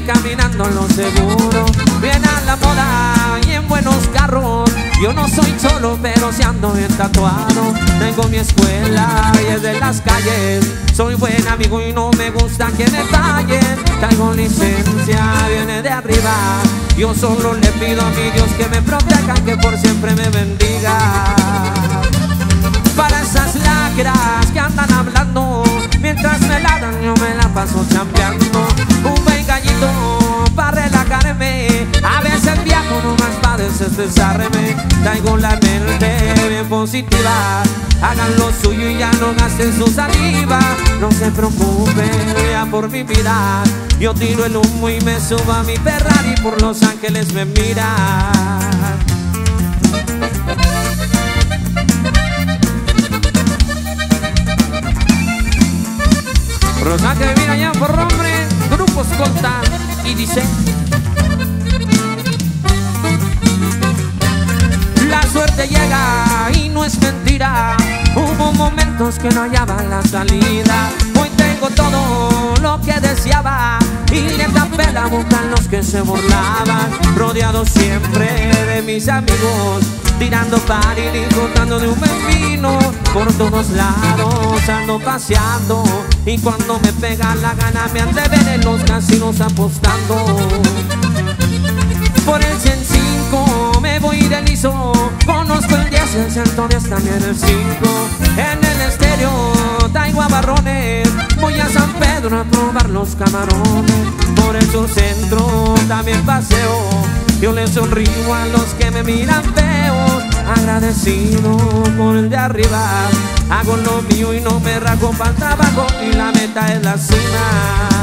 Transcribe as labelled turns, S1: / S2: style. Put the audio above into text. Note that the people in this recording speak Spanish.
S1: caminando en lo seguro, bien a la moda y en buenos carros. Yo no soy solo, pero si ando bien tatuado. Tengo mi escuela y es de las calles. Soy buen amigo y no me gusta que me fallen. Traigo licencia, viene de arriba. Yo solo le pido a mi Dios que me proteja, que por siempre me bendiga. Para esas lacras que andan hablando, mientras me ladran yo me la paso chambeando. Un buen gallito para relajarme, a veces viajo nomás para desestresarme. Traigo la mente bien positiva, hagan lo suyo y ya no gasten su saliva. No se preocupen ya por mi vida, yo tiro el humo y me subo a mi Ferrari, por Los Ángeles me mira. Rosa que viene allá por nombre, Grupo Escolta, y dice: la suerte llega y no es mentira. Hubo momentos que no hallaba la salida. Hoy tengo todo lo que deseaba y le tapé la boca a los que se burlaban. Rodeado siempre de mis amigos, tirando party, disfrutando de un buen vino. Por todos lados ando paseando y cuando me pega la gana me han de ver en los casinos apostando. Por el 105 me voy de liso, conozco el 10, el 110, también el 5. En el estéreo traigo a barrones, voy a San Pedro a probar los camarones. Por el sur centro también paseo, yo le sonrío a los que me miran feo. Agradecido por el de arriba, hago lo mío y no me rajo para el trabajo, y la meta es la cima.